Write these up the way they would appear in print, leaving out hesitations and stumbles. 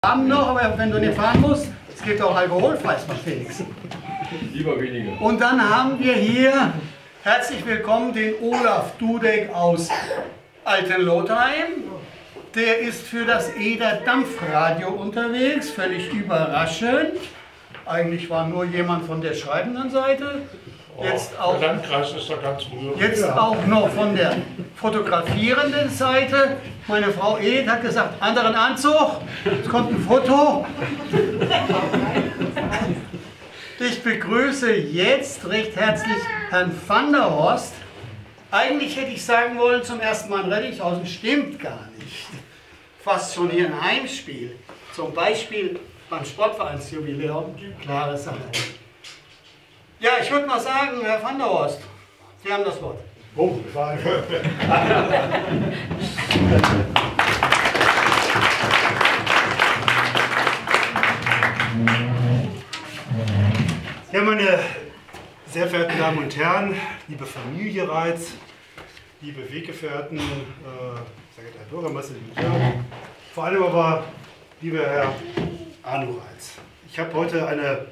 Abend noch, aber wenn du nicht fahren musst, es gibt auch alkoholfrei, Felix. Lieber weniger. Und dann haben wir hier, herzlich willkommen, den Olaf Dudek aus Altenlotheim. Der ist für das Eder Dampfradio unterwegs, völlig überraschend. Eigentlich war nur jemand von der schreibenden Seite. Jetzt auch, der Landkreis ist da ganz rührend. jetzt auch noch von der fotografierenden Seite. Meine Frau Ed hat gesagt, anderen Anzug, es kommt ein Foto. Ich begrüße jetzt recht herzlich Herrn van der Horst. Eigentlich hätte ich sagen wollen, zum ersten Mal in Rettichhausen, stimmt gar nicht. Fast schon hier ein Heimspiel. Zum Beispiel beim Sportvereinsjubiläum, klare Sache. Ja, ich würde mal sagen, Herr van der Horst, Sie haben das Wort. Oh, war Ja, meine sehr verehrten Damen und Herren, liebe Familie Reitz, liebe Weggefährten, sehr geehrter Herr Bürgermeister, vor allem aber lieber Herr Arno Reitz. Ich habe heute eine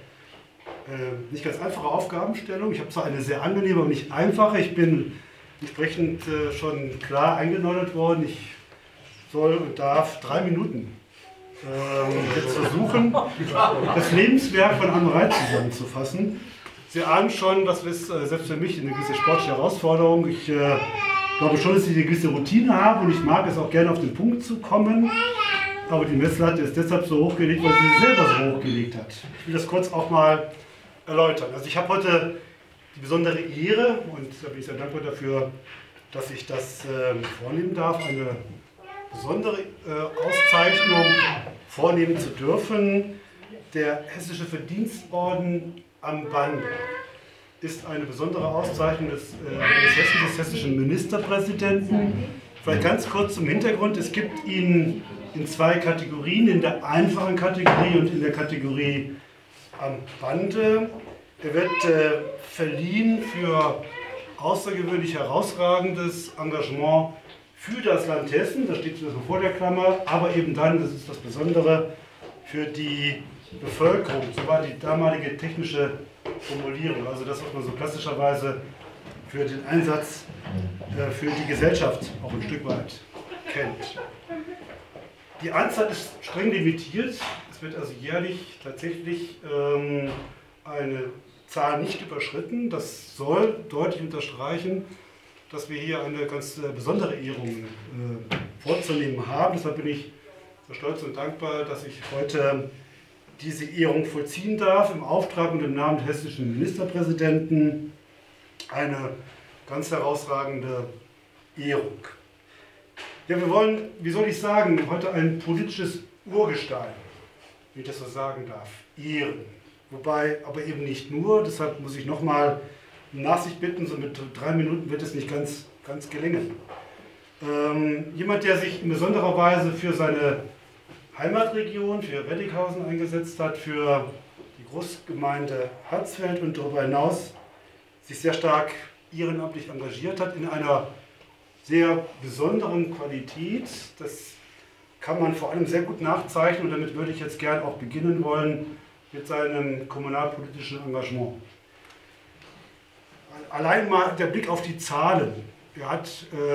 nicht ganz einfache Aufgabenstellung. Ich habe zwar eine sehr angenehme, aber nicht einfache. Ich bin entsprechend schon klar eingenordet worden. Ich soll und darf 3 Minuten jetzt versuchen, das Lebenswerk von Arno Reitz zusammenzufassen. Sie ahnen schon, das ist selbst für mich eine gewisse sportliche Herausforderung. Ich glaube schon, dass ich eine gewisse Routine habe und ich mag es auch gerne auf den Punkt zu kommen. Aber die Messlatte ist deshalb so hochgelegt, weil sie selber so hochgelegt hat. Ich will das kurz auch mal erläutern. Also ich habe heute die besondere Ehre, und da bin ich sehr dankbar dafür, dass ich das vornehmen darf, eine besondere Auszeichnung vornehmen zu dürfen. Der Hessische Verdienstorden am Bande ist eine besondere Auszeichnung des hessischen Ministerpräsidenten. Vielleicht ganz kurz zum Hintergrund. Es gibt ihn in 2 Kategorien, in der einfachen Kategorie und in der Kategorie am Bande. Er wird verliehen für außergewöhnlich herausragendes Engagement für das Land Hessen, das steht so vor der Klammer, aber eben dann, das ist das Besondere, für die Bevölkerung, so war die damalige technische Formulierung, also das, was man so klassischerweise für den Einsatz für die Gesellschaft auch ein Stück weit kennt. Die Anzahl ist streng limitiert, es wird also jährlich tatsächlich eine Zahl nicht überschritten. Das soll deutlich unterstreichen, dass wir hier eine ganz besondere Ehrung vorzunehmen haben. Deshalb bin ich so stolz und dankbar, dass ich heute diese Ehrung vollziehen darf, im Auftrag und im Namen des hessischen Ministerpräsidenten. Eine ganz herausragende Ehrung. Ja, wir wollen, wie soll ich sagen, heute ein politisches Urgestein, wie ich das so sagen darf, ehren. Wobei aber eben nicht nur, deshalb muss ich nochmal um Nachsicht bitten, so mit 3 Minuten wird es nicht ganz gelingen. Jemand, der sich in besonderer Weise für seine Heimatregion, für Rettichhausen eingesetzt hat, für die Großgemeinde Hatzfeld und darüber hinaus sich sehr stark ehrenamtlich engagiert hat in einer sehr besonderen Qualität. Das kann man vor allem sehr gut nachzeichnen und damit würde ich jetzt gern auch beginnen wollen mit seinem kommunalpolitischen Engagement. Allein mal der Blick auf die Zahlen. Er hat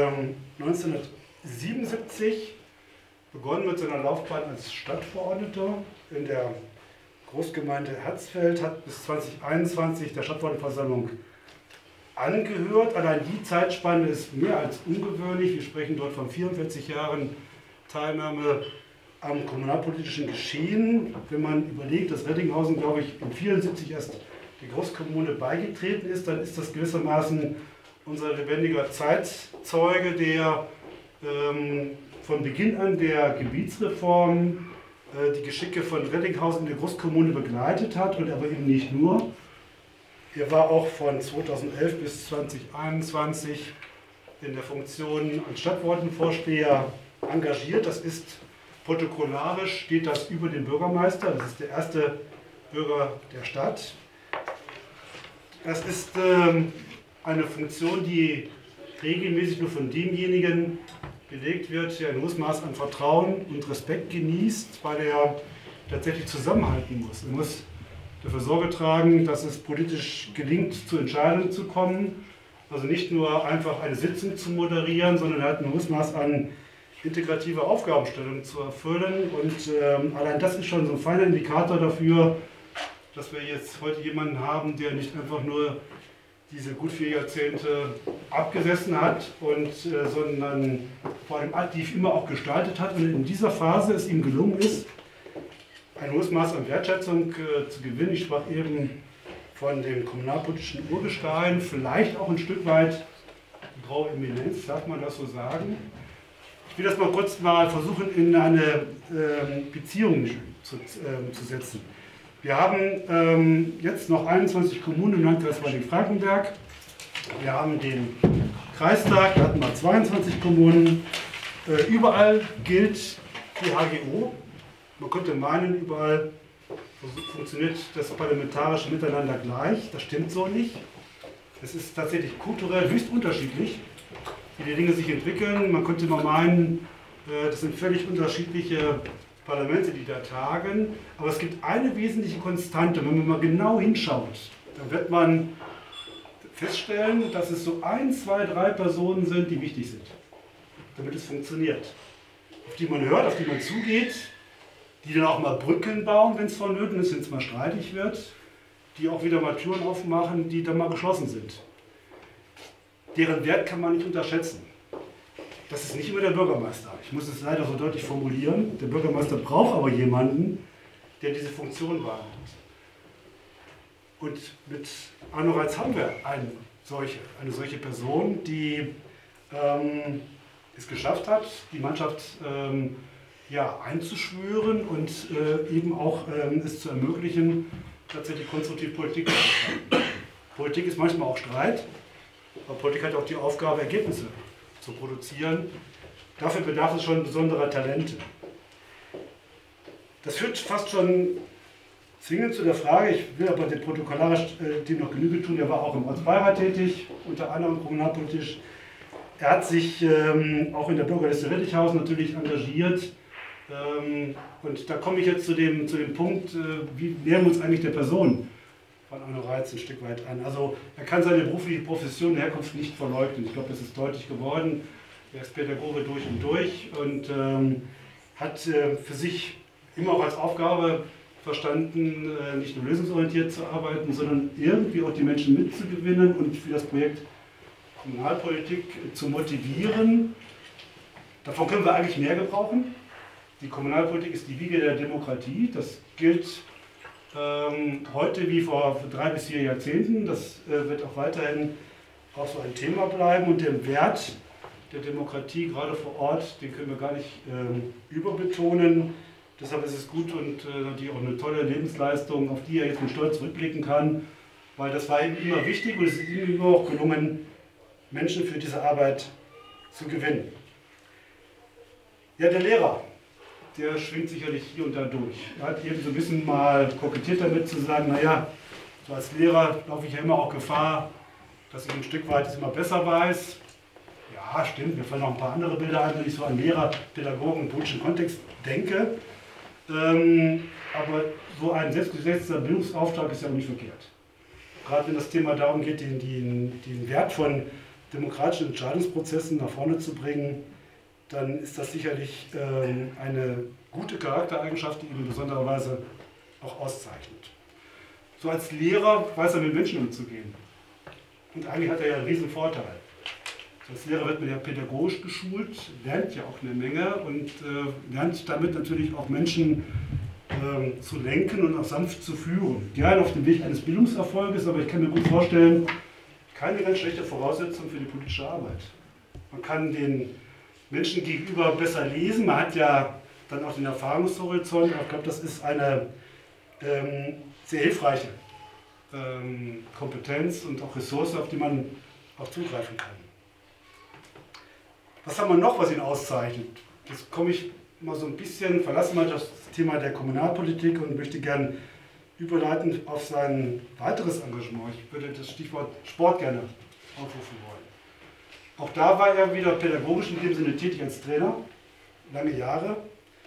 1977 begonnen mit seiner Laufbahn als Stadtverordneter in der Großgemeinde Hatzfeld, hat bis 2021 der Stadtverordnetenversammlung angehört. Allein die Zeitspanne ist mehr als ungewöhnlich. Wir sprechen dort von 44 Jahren Teilnahme am kommunalpolitischen Geschehen. Wenn man überlegt, dass Rettinghausen, glaube ich, in 1974 erst die Großkommune beigetreten ist, dann ist das gewissermaßen unser lebendiger Zeitzeuge, der von Beginn an der Gebietsreform die Geschicke von Rettinghausen in der Großkommune begleitet hat und aber eben nicht nur. Er war auch von 2011 bis 2021 in der Funktion als Stadtverordnetenvorsteher engagiert. Das ist protokollarisch, steht das über den Bürgermeister, das ist der erste Bürger der Stadt. Das ist eine Funktion, die regelmäßig nur von demjenigen gelegt wird, der ein hohes Maß an Vertrauen und Respekt genießt, weil er tatsächlich zusammenhalten muss. Er muss dafür Sorge tragen, dass es politisch gelingt, zu Entscheidungen zu kommen. Also nicht nur einfach eine Sitzung zu moderieren, sondern er hat ein hohes Maß an integrative Aufgabenstellung zu erfüllen. Und allein das ist schon so ein feiner Indikator dafür, dass wir jetzt heute jemanden haben, der nicht einfach nur diese gut 4 Jahrzehnte abgesessen hat, sondern vor allem aktiv immer auch gestaltet hat. Und in dieser Phase es ihm gelungen ist, ein hohes Maß an Wertschätzung zu gewinnen. Ich sprach eben von dem kommunalpolitischen Urgestein, vielleicht auch ein Stück weit die graue Eminenz, darf man das so sagen? Ich will das mal kurz versuchen, in eine Beziehung zu setzen. Wir haben jetzt noch 21 Kommunen im Landkreis Waldeck-Frankenberg. Wir haben den Kreistag, da hatten wir 22 Kommunen. Überall gilt die HGO. Man könnte meinen, überall funktioniert das parlamentarische Miteinander gleich. Das stimmt so nicht. Es ist tatsächlich kulturell höchst unterschiedlich, wie die Dinge sich entwickeln. Man könnte mal meinen, das sind völlig unterschiedliche Parlamente, die da tagen. Aber es gibt eine wesentliche Konstante. Wenn man mal genau hinschaut, dann wird man feststellen, dass es so 1, 2, 3 Personen sind, die wichtig sind, damit es funktioniert. Auf die man hört, auf die man zugeht, die dann auch mal Brücken bauen, wenn es vonnöten ist, wenn es mal streitig wird, die auch wieder mal Türen aufmachen, die dann mal geschlossen sind. Deren Wert kann man nicht unterschätzen. Das ist nicht immer der Bürgermeister. Ich muss es leider so deutlich formulieren. Der Bürgermeister braucht aber jemanden, der diese Funktion wahrnimmt. Und mit Arno Reitz haben wir eine solche Person, die es geschafft hat, die Mannschaft einzuschwören und eben auch es zu ermöglichen, tatsächlich konstruktiv Politik zu machen. Politik ist manchmal auch Streit, aber Politik hat auch die Aufgabe, Ergebnisse zu produzieren. Dafür bedarf es schon besonderer Talente. Das führt fast schon zwingend zu der Frage, ich will aber dem protokollarisch dem noch Genüge tun, er war auch im Ortsbeirat tätig, unter anderem kommunalpolitisch. Er hat sich auch in der Bürgerliste Rettichhausen natürlich engagiert. Und da komme ich jetzt zu dem Punkt, wie nähern wir uns eigentlich der Person von Arno Reitz ein Stück weit an. Also er kann seine berufliche Profession der Herkunft nicht verleugnen. Ich glaube, das ist deutlich geworden. Er ist Pädagoge durch und durch und hat für sich immer auch als Aufgabe verstanden, nicht nur lösungsorientiert zu arbeiten, sondern irgendwie auch die Menschen mitzugewinnen und für das Projekt Kommunalpolitik zu motivieren. Davon können wir eigentlich mehr gebrauchen. Die Kommunalpolitik ist die Wiege der Demokratie. Das gilt heute wie vor 3 bis 4 Jahrzehnten. Das wird auch weiterhin auch so ein Thema bleiben. Und den Wert der Demokratie, gerade vor Ort, den können wir gar nicht überbetonen. Deshalb ist es gut und natürlich auch eine tolle Lebensleistung, auf die er jetzt mit Stolz zurückblicken kann. Weil das war ihm immer wichtig und es ist ihm immer auch gelungen, Menschen für diese Arbeit zu gewinnen. Ja, der Lehrer, der schwingt sicherlich hier und da durch. Er hat eben so ein bisschen mal kokettiert damit zu sagen, naja, so als Lehrer laufe ich ja immer auch Gefahr, dass ich ein Stück weit es immer besser weiß. Ja, stimmt, mir fallen noch ein paar andere Bilder ein, wenn ich so an Lehrer, Pädagogen im politischen Kontext denke. Aber so ein selbstgesetzter Bildungsauftrag ist ja auch nicht verkehrt. Gerade wenn das Thema darum geht, den Wert von demokratischen Entscheidungsprozessen nach vorne zu bringen, dann ist das sicherlich eine gute Charaktereigenschaft, die ihn in besonderer Weise auch auszeichnet. So als Lehrer weiß er mit Menschen umzugehen. Und eigentlich hat er ja einen riesen Vorteil. So als Lehrer wird man ja pädagogisch geschult, lernt ja auch eine Menge und lernt damit natürlich auch Menschen zu lenken und auch sanft zu führen. Gerne auf dem Weg eines Bildungserfolges, aber ich kann mir gut vorstellen, keine ganz schlechte Voraussetzung für die politische Arbeit. Man kann den Menschen gegenüber besser lesen, man hat ja dann auch den Erfahrungshorizont, aber ich glaube, das ist eine sehr hilfreiche Kompetenz und auch Ressource, auf die man auch zugreifen kann. Was haben wir noch, was ihn auszeichnet? Jetzt komme ich mal so ein bisschen, verlassen wir das Thema der Kommunalpolitik und möchte gerne überleiten auf sein weiteres Engagement. Ich würde das Stichwort Sport gerne aufrufen wollen. Auch da war er wieder pädagogisch in dem Sinne tätig als Trainer, lange Jahre.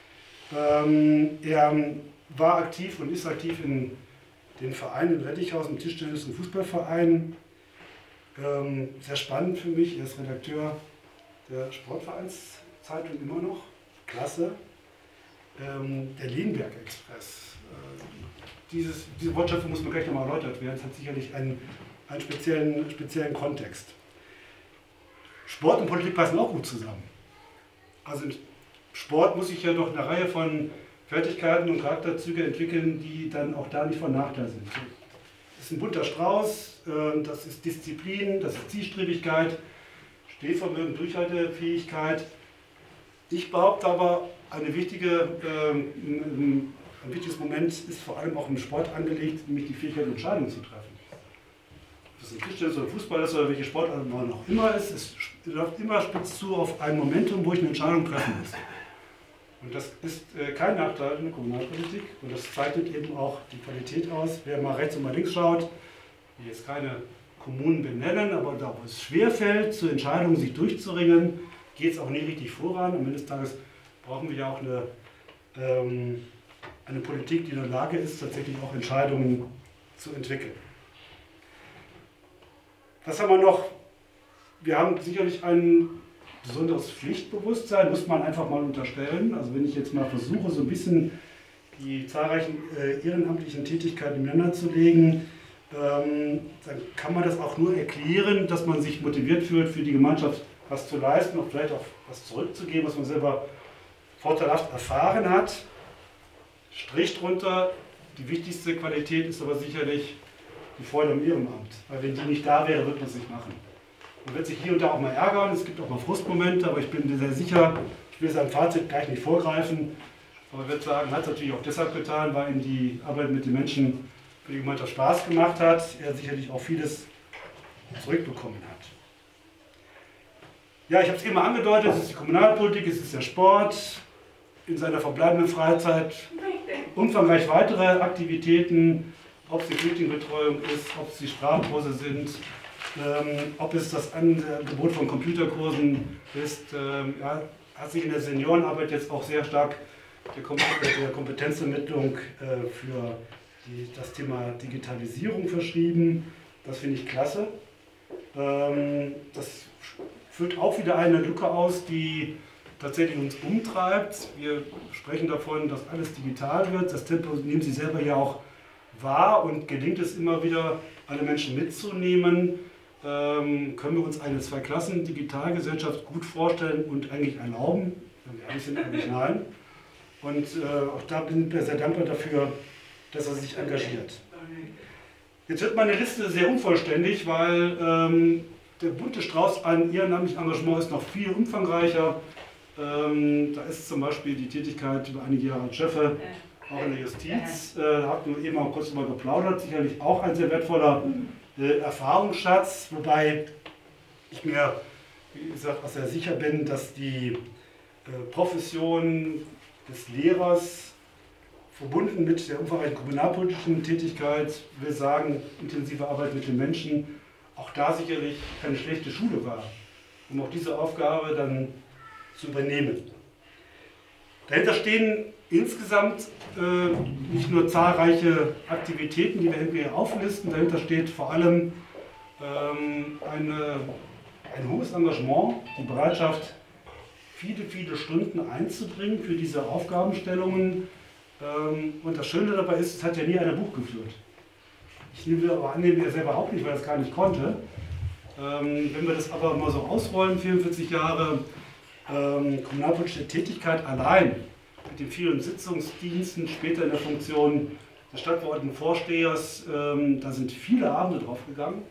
Er war aktiv und ist aktiv in den Vereinen in Rettichhausen, Tischtennis- und Fußballverein. Sehr spannend für mich, er ist Redakteur der Sportvereinszeitung immer noch, klasse. Der Lehnberg Express, diese Wortschöpfung muss mir gleich nochmal erläutert werden, es hat sicherlich einen speziellen Kontext. Sport und Politik passen auch gut zusammen. Also im Sport muss ich ja noch eine Reihe von Fertigkeiten und Charakterzüge entwickeln, die dann auch da nicht von Nachteil sind. Das ist ein bunter Strauß, das ist Disziplin, das ist Zielstrebigkeit, Stehvermögen, Durchhaltefähigkeit. Ich behaupte aber, ein wichtiges Moment ist vor allem auch im Sport angelegt, nämlich die Fähigkeit, Entscheidungen zu treffen. Ob das ein Tischtennis oder Fußball ist oder welche Sportart man auch immer ist, es läuft immer spitz zu auf ein Momentum, wo ich eine Entscheidung treffen muss. Und das ist kein Nachteil in der Kommunalpolitik und das zeichnet eben auch die Qualität aus. Wer mal rechts und mal links schaut, die jetzt keine Kommunen benennen, aber da wo es schwerfällt, zu Entscheidungen sich durchzuringen, geht es auch nie richtig voran. Am Ende des Tages brauchen wir ja auch eine Politik, die in der Lage ist, tatsächlich auch Entscheidungen zu entwickeln. Was haben wir noch? Wir haben sicherlich ein besonderes Pflichtbewusstsein, muss man einfach mal unterstellen. Also wenn ich jetzt mal versuche, so ein bisschen die zahlreichen ehrenamtlichen Tätigkeiten miteinander zu legen, dann kann man das auch nur erklären, dass man sich motiviert fühlt, für die Gemeinschaft was zu leisten und vielleicht auch was zurückzugeben, was man selber vorteilhaft erfahren hat. Strich drunter, die wichtigste Qualität ist aber sicherlich die Freude am Ehrenamt. Weil wenn die nicht da wäre, wird man es nicht machen. Man wird sich hier und da auch mal ärgern, es gibt auch mal Frustmomente, aber ich bin sehr sicher, ich will sein Fazit gleich nicht vorgreifen, aber ich würde sagen, hat es natürlich auch deshalb getan, weil ihm die Arbeit mit den Menschen für die Gemeinschaft Spaß gemacht hat, er sicherlich auch vieles zurückbekommen hat. Ja, ich habe es eben angedeutet, es ist die Kommunalpolitik, es ist der Sport, in seiner verbleibenden Freizeit umfangreich weitere Aktivitäten, ob es die Flüchtlingsbetreuung ist, ob es die Sprachkurse sind, ob es das Angebot von Computerkursen ist, ja, hat sich in der Seniorenarbeit jetzt auch sehr stark der Kompetenzvermittlung für das Thema Digitalisierung verschrieben. Das finde ich klasse. Das füllt auch wieder eine Lücke aus, die tatsächlich uns umtreibt. Wir sprechen davon, dass alles digital wird. Das Tempo nehmen Sie selber ja auch wahr und gelingt es immer wieder, alle Menschen mitzunehmen. Können wir uns eine Zwei-Klassen-Digitalgesellschaft gut vorstellen und eigentlich erlauben? Wenn wir ehrlich sind, eigentlich nein. Und auch da bin ich sehr dankbar dafür, dass er sich engagiert. Jetzt wird meine Liste sehr unvollständig, weil der bunte Strauß an ehrenamtlichen Engagement ist noch viel umfangreicher. Da ist zum Beispiel die Tätigkeit über einige Jahre als Chefe, auch in der Justiz. Da hatten wir eben auch kurz darüber geplaudert, sicherlich auch ein sehr wertvoller Erfahrungsschatz, wobei ich mir, wie gesagt, auch sehr sicher bin, dass die Profession des Lehrers verbunden mit der umfangreichen kommunalpolitischen Tätigkeit, will sagen, intensive Arbeit mit den Menschen, auch da sicherlich keine schlechte Schule war, um auch diese Aufgabe dann zu übernehmen. Dahinter stehen insgesamt nicht nur zahlreiche Aktivitäten, die wir irgendwie auflisten, dahinter steht vor allem ein hohes Engagement, die Bereitschaft, viele Stunden einzubringen für diese Aufgabenstellungen. Und das Schöne dabei ist, es hat ja nie einer Buch geführt. Ich nehme aber an, er selber auch nicht, weil er es gar nicht konnte. Wenn wir das aber mal so ausrollen, 44 Jahre kommunalpolitische Tätigkeit allein, mit den vielen Sitzungsdiensten, später in der Funktion des Stadtverordnetenvorstehers, da sind viele Abende drauf gegangen.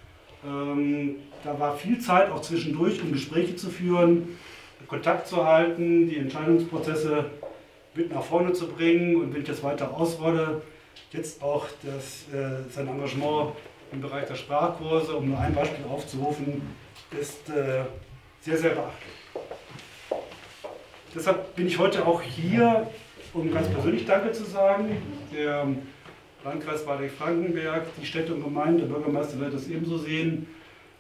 Da war viel Zeit auch zwischendurch, um Gespräche zu führen, Kontakt zu halten, die Entscheidungsprozesse mit nach vorne zu bringen und wenn ich das weiter ausrolle, jetzt auch sein Engagement im Bereich der Sprachkurse, um nur ein Beispiel aufzurufen, ist sehr beachtlich. Deshalb bin ich heute auch hier, um ganz persönlich Danke zu sagen. Der Landkreis Waldeck-Frankenberg, die Städte und Gemeinden, der Bürgermeister wird das ebenso sehen,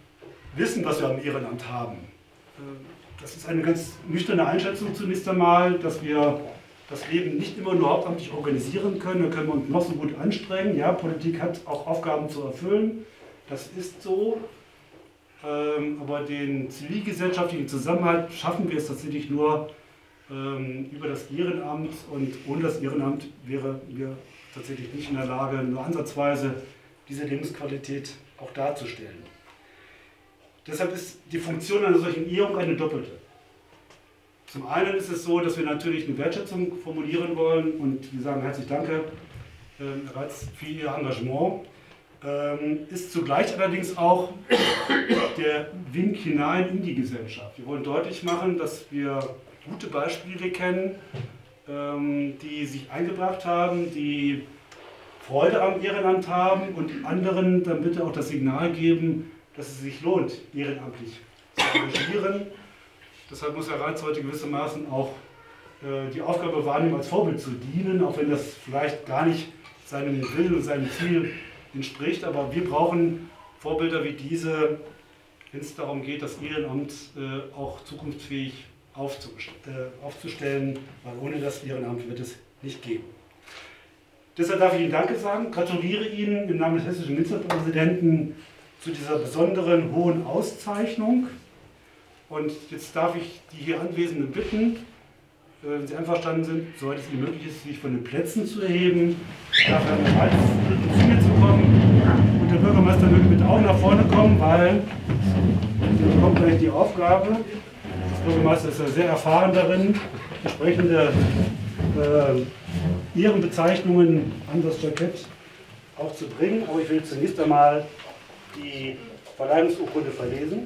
wissen, was wir am Ehrenamt haben. Das ist eine ganz nüchterne Einschätzung zunächst einmal, dass wir das Leben nicht immer nur hauptamtlich organisieren können. Da können wir uns noch so gut anstrengen. Ja, Politik hat auch Aufgaben zu erfüllen. Das ist so. Aber den zivilgesellschaftlichen Zusammenhalt schaffen wir es tatsächlich nur über das Ehrenamt. Und ohne das Ehrenamt wären wir tatsächlich nicht in der Lage, nur ansatzweise diese Lebensqualität auch darzustellen. Deshalb ist die Funktion einer solchen Ehrung eine doppelte. Zum einen ist es so, dass wir natürlich eine Wertschätzung formulieren wollen und wir sagen herzlich Danke, Herr Reitz, für Ihr Engagement. Ist zugleich allerdings auch der Wink hinein in die Gesellschaft. Wir wollen deutlich machen, dass wir gute Beispiele kennen, die sich eingebracht haben, die Freude am Ehrenamt haben und anderen dann bitte auch das Signal geben, dass es sich lohnt, ehrenamtlich zu engagieren. Deshalb muss Herr Reitz heute gewissermaßen auch die Aufgabe wahrnehmen, als Vorbild zu dienen, auch wenn das vielleicht gar nicht seinem Willen und seinem Ziel entspricht. Aber wir brauchen Vorbilder wie diese, wenn es darum geht, das Ehrenamt auch zukunftsfähig aufzustellen, weil ohne das Ehrenamt wird es nicht geben. Deshalb darf ich Ihnen Danke sagen, gratuliere Ihnen im Namen des hessischen Ministerpräsidenten zu dieser besonderen hohen Auszeichnung. Und jetzt darf ich die hier Anwesenden bitten, wenn Sie einverstanden sind, soweit es Ihnen möglich ist, sich von den Plätzen zu erheben. Ich darf Herrn Reitz bitten, zu mir zu kommen. Und der Bürgermeister möge bitte auch nach vorne kommen, weil er bekommt gleich die Aufgabe. Der Bürgermeister ist ja sehr erfahren darin, entsprechende Ehrenbezeichnungen an das Jackett auch zu bringen. Aber ich will zunächst einmal die Verleihungsurkunde verlesen.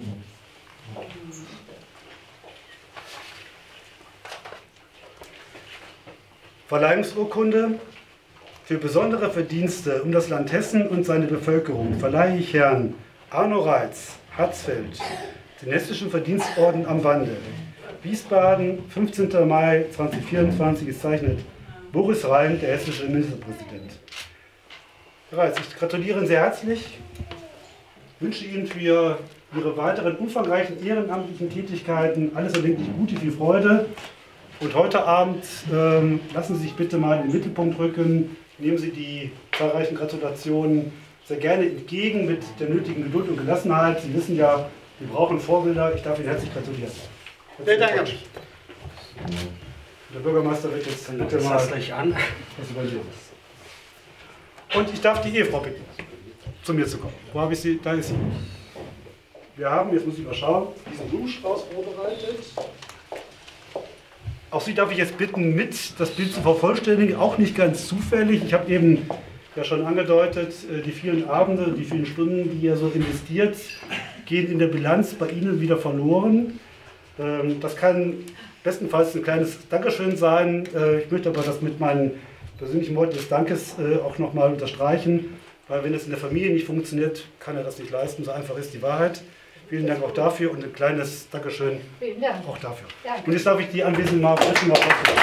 Verleihungsurkunde für besondere Verdienste um das Land Hessen und seine Bevölkerung verleihe ich Herrn Arno Reitz, Hatzfeld, den Hessischen Verdienstorden am Bande. Wiesbaden, 15. Mai 2024, gezeichnet Boris Rhein, der hessische Ministerpräsident. Herr Reitz, ich gratuliere Ihnen sehr herzlich, wünsche Ihnen für Ihre weiteren umfangreichen ehrenamtlichen Tätigkeiten alles erdenklich Gute, viel Freude. Und heute Abend lassen Sie sich bitte mal in den Mittelpunkt rücken, nehmen Sie die zahlreichen Gratulationen sehr gerne entgegen mit der nötigen Geduld und Gelassenheit. Sie wissen ja, wir brauchen Vorbilder. Ich darf Ihnen herzlich gratulieren. Sehr danke. Der Bürgermeister wird jetzt dann bitte mal gleich an. Was übernehmen. Und ich darf die Ehefrau bitten, zu mir zu kommen. Wo habe ich sie? Da ist sie. Wir haben, jetzt muss ich mal schauen, diesen Blumenstrauß vorbereitet. Auch Sie darf ich jetzt bitten, mit das Bild zu vervollständigen, auch nicht ganz zufällig. Ich habe eben ja schon angedeutet, die vielen Abende, die vielen Stunden, die ihr so investiert, gehen in der Bilanz bei Ihnen wieder verloren. Das kann bestenfalls ein kleines Dankeschön sein. Ich möchte aber das mit meinen persönlichen Worten des Dankes auch nochmal unterstreichen, weil wenn es in der Familie nicht funktioniert, kann er das nicht leisten. So einfach ist die Wahrheit. Vielen Dank auch dafür und ein kleines Dankeschön auch dafür. Danke. Und jetzt darf ich die Anwesenden mal bitten, mal aufzunehmen.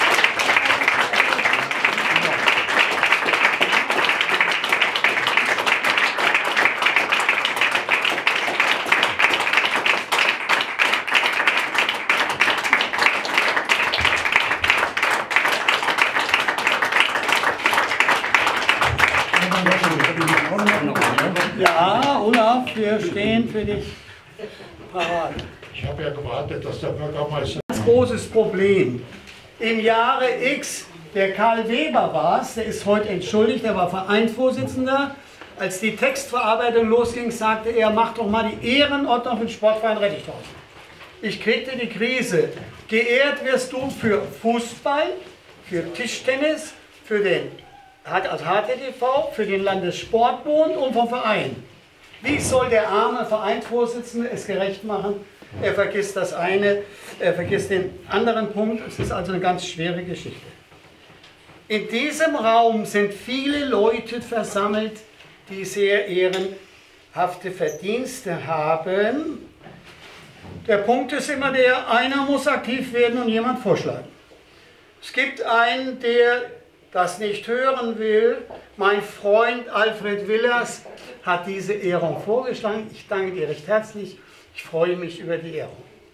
Ja, Olaf, wir stehen für dich parat. Ich habe ja gewartet, dass der Bürgermeister... Ein großes Problem. Im Jahre X, der Karl Weber war es, der ist heute entschuldigt, der war Vereinsvorsitzender. Als die Textverarbeitung losging, sagte er, mach doch mal die Ehrenordnung für den Sportverein Rettichhausen. Ich kriegte die Krise. Geehrt wirst du für Fußball, für Tischtennis, für den als HTTV, für den Landessportbund und vom Verein. Wie soll der arme Vereinsvorsitzende es gerecht machen? Er vergisst das eine, er vergisst den anderen Punkt. Es ist also eine ganz schwere Geschichte. In diesem Raum sind viele Leute versammelt, die sehr ehrenhafte Verdienste haben. Der Punkt ist immer der, einer muss aktiv werden und jemand vorschlagen. Es gibt einen, der das nicht hören will. Mein Freund Alfred Willers hat diese Ehrung vorgeschlagen. Ich danke dir recht herzlich. Ich freue mich über die Ehrung.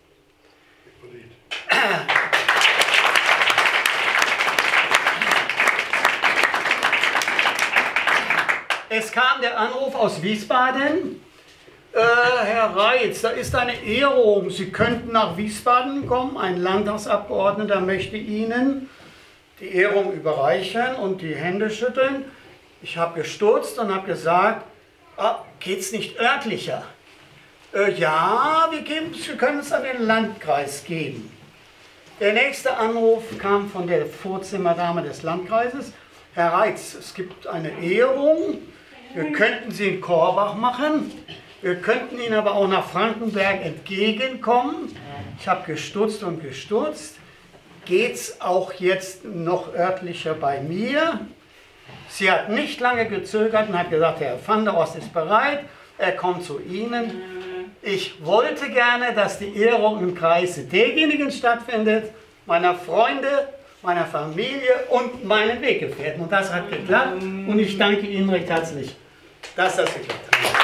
Es kam der Anruf aus Wiesbaden. Herr Reitz, da ist eine Ehrung. Sie könnten nach Wiesbaden kommen. Ein Landtagsabgeordneter möchte Ihnen die Ehrung überreichen und die Hände schütteln. Ich habe gestutzt und habe gesagt, geht es nicht örtlicher? Ja, wir können es an den Landkreis geben. Der nächste Anruf kam von der Vorzimmerdame des Landkreises. Herr Reitz, es gibt eine Ehrung. Wir könnten sie in Korbach machen. Wir könnten Ihnen aber auch nach Frankenberg entgegenkommen. Ich habe gestutzt und gestutzt. Geht es auch jetzt noch örtlicher bei mir? Sie hat nicht lange gezögert und hat gesagt, Herr van der Horst ist bereit, er kommt zu Ihnen. Ich wollte gerne, dass die Ehrung im Kreise derjenigen stattfindet, meiner Freunde, meiner Familie und meinen Weggefährten. Und das hat geklappt und ich danke Ihnen recht herzlich, dass das geklappt hat.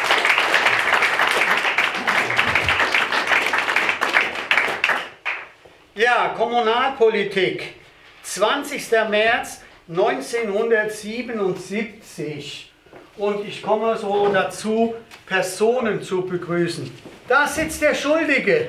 Ja, Kommunalpolitik, 20. März 1977 und ich komme so dazu, Personen zu begrüßen. Da sitzt der Schuldige.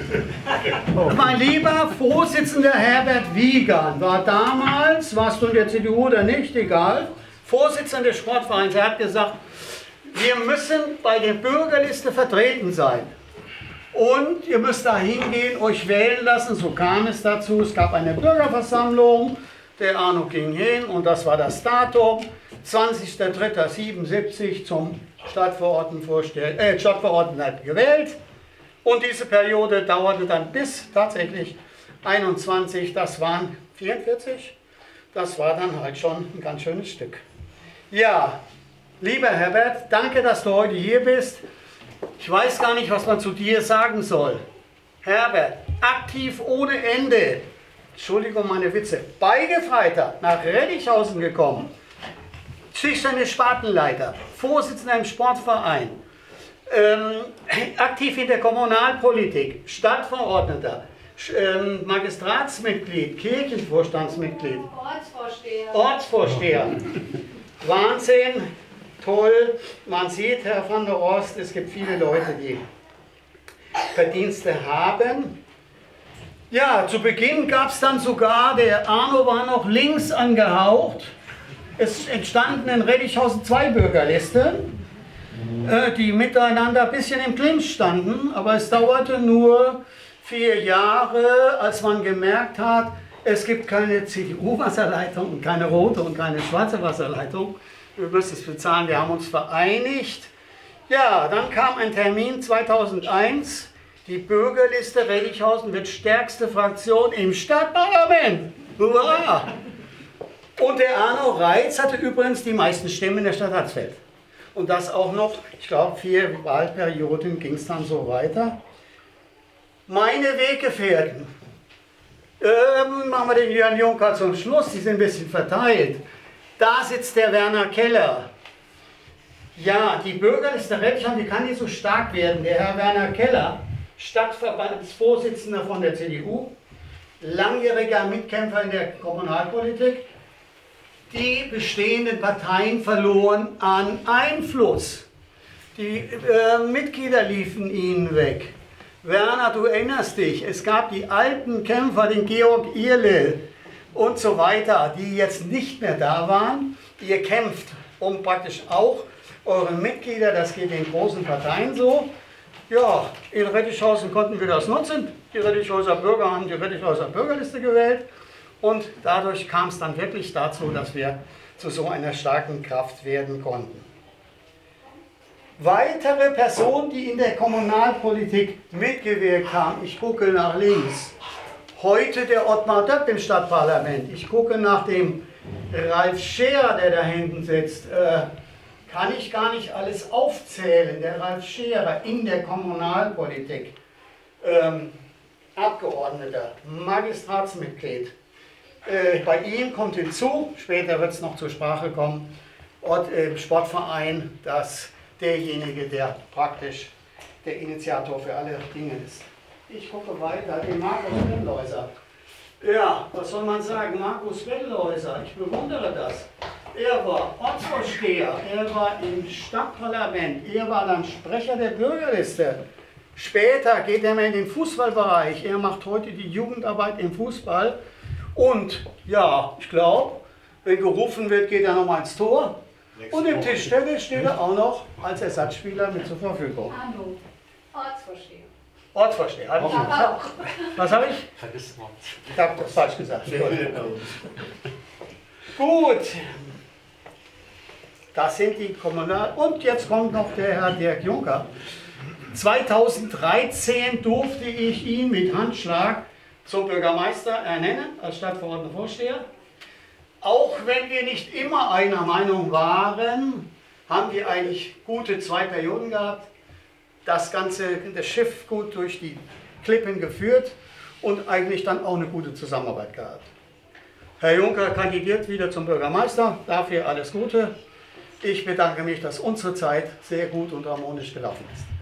Mein lieber Vorsitzender Herbert Wiegand war damals, warst du in der CDU oder nicht, egal, Vorsitzender des Sportvereins. Er hat gesagt, wir müssen bei der Bürgerliste vertreten sein. Und ihr müsst da hingehen, euch wählen lassen, so kam es dazu. Es gab eine Bürgerversammlung, der Arno ging hin und das war das Datum, 20.03.77 zum Stadtverordneten gewählt. Und diese Periode dauerte dann bis tatsächlich 21, das waren 44, das war dann halt schon ein ganz schönes Stück. Ja, lieber Herbert, danke, dass du heute hier bist. Ich weiß gar nicht, was man zu dir sagen soll. Herbert, aktiv ohne Ende, Entschuldigung meine Witze, Beigefreiter, nach Rettichhausen gekommen, schüchterne Spartenleiter, Vorsitzender im Sportverein, aktiv in der Kommunalpolitik, Stadtverordneter, Magistratsmitglied, Kirchenvorstandsmitglied, Ortsvorsteher. Wahnsinn! Toll, man sieht, Herr van der Horst, es gibt viele Leute, die Verdienste haben. Ja, zu Beginn gab es dann sogar, der Arno war noch links angehaucht. Es entstanden in Rettichhausen 2 Bürgerlisten, die miteinander ein bisschen im Clinch standen, aber es dauerte nur 4 Jahre, als man gemerkt hat, es gibt keine CDU-Wasserleitung und keine rote und keine schwarze Wasserleitung. Wir müssen es bezahlen, wir haben uns vereinigt. Ja, dann kam ein Termin 2001, die Bürgerliste Rettichhausen wird stärkste Fraktion im Stadtparlament. Hurra! Und der Arno Reitz hatte übrigens die meisten Stimmen in der Stadt Hatzfeld. Und das auch noch, ich glaube 4 Wahlperioden ging es dann so weiter. Meine Weggefährten, machen wir den Jörn Juncker zum Schluss, die sind ein bisschen verteilt. Da sitzt der Werner Keller. Ja, die Bürgerliste Rettichhausen, die kann nicht so stark werden. Der Herr Werner Keller, Stadtverbandsvorsitzender von der CDU, langjähriger Mitkämpfer in der Kommunalpolitik. Die bestehenden Parteien verloren an Einfluss. Die Mitglieder liefen ihnen weg. Werner, du erinnerst dich, es gab die alten Kämpfer, den Georg Irle und so weiter, die jetzt nicht mehr da waren. Ihr kämpft um praktisch auch eure Mitglieder, das geht den großen Parteien so. Ja, in Rettichhausen konnten wir das nutzen. Die Rettichhauser Bürger haben die Rettichhauser Bürgerliste gewählt und dadurch kam es dann wirklich dazu, dass wir zu so einer starken Kraft werden konnten. Weitere Personen, die in der Kommunalpolitik mitgewirkt haben, ich gucke nach links. Heute der Ottmar Döpp im Stadtparlament. Ich gucke nach dem Ralf Scheer, der da hinten sitzt. Kann ich gar nicht alles aufzählen. Der Ralf Scherer in der Kommunalpolitik. Abgeordneter, Magistratsmitglied. Bei ihm kommt hinzu, später wird es noch zur Sprache kommen, Sportverein, dass derjenige, der praktisch der Initiator für alle Dinge ist. Ich gucke weiter, den Markus Bettelhäuser. Ja, was soll man sagen? Markus Bettelhäuser, ich bewundere das. Er war Ortsvorsteher, er war im Stadtparlament, er war dann Sprecher der Bürgerliste. Später geht er mehr in den Fußballbereich, er macht heute die Jugendarbeit im Fußball. Und ja, ich glaube, wenn gerufen wird, geht er nochmal ins Tor. Und im Tischtennis steht er auch noch als Ersatzspieler mit zur Verfügung. Hallo, Ortsvorsteher. Ortsvorsteher, habe ich gesagt. Was habe ich? Vergiss mal. Ich habe das falsch gesagt. Gut. Das sind die Kommunal... Und jetzt kommt noch der Herr Dirk Juncker. 2013 durfte ich ihn mit Handschlag zum Bürgermeister ernennen, als stadtverordneter Vorsteher. Auch wenn wir nicht immer einer Meinung waren, haben wir eigentlich gute 2 Perioden gehabt. Das Schiff gut durch die Klippen geführt und eigentlich dann auch eine gute Zusammenarbeit gehabt. Herr Juncker kandidiert wieder zum Bürgermeister, dafür alles Gute. Ich bedanke mich, dass unsere Zeit sehr gut und harmonisch gelaufen ist.